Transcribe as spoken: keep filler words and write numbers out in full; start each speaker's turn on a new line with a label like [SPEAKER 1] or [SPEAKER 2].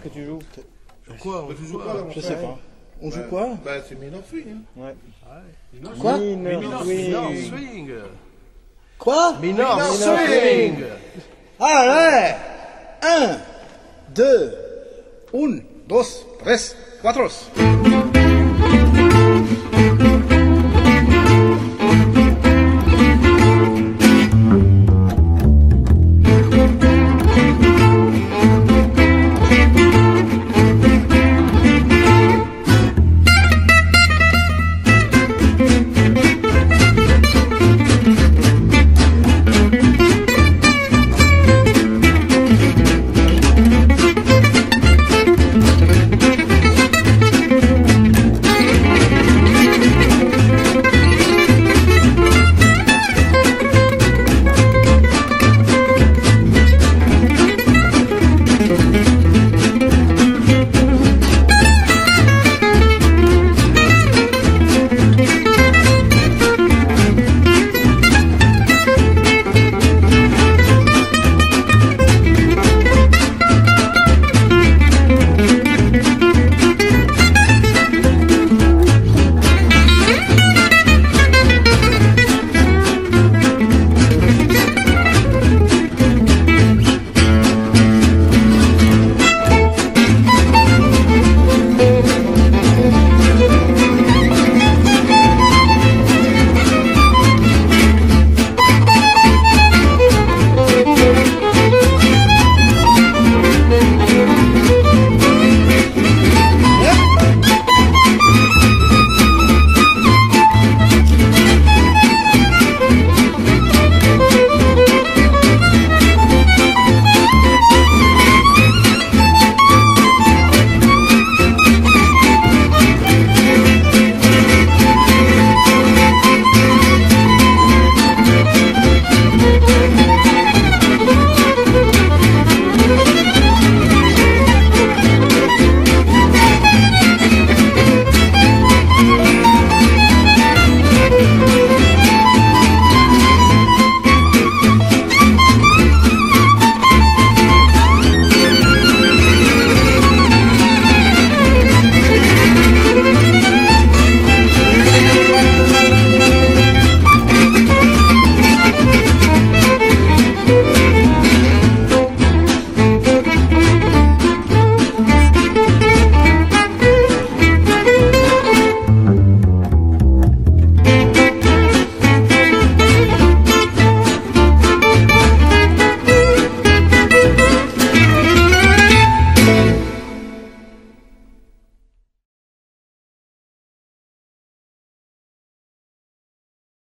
[SPEAKER 1] que tu joues?
[SPEAKER 2] Quoi? On joue quoi là?
[SPEAKER 1] Je sais pas.
[SPEAKER 3] On joue quoi?
[SPEAKER 2] Bah c'est minor swing. Hein.
[SPEAKER 1] Ouais.
[SPEAKER 3] Quoi?
[SPEAKER 1] Minor
[SPEAKER 2] Minor
[SPEAKER 1] swing.
[SPEAKER 2] swing.
[SPEAKER 3] Quoi?
[SPEAKER 2] Minor
[SPEAKER 1] Minor
[SPEAKER 2] swing.
[SPEAKER 3] Allez! Un, deux, un, dos, tres, cuatro.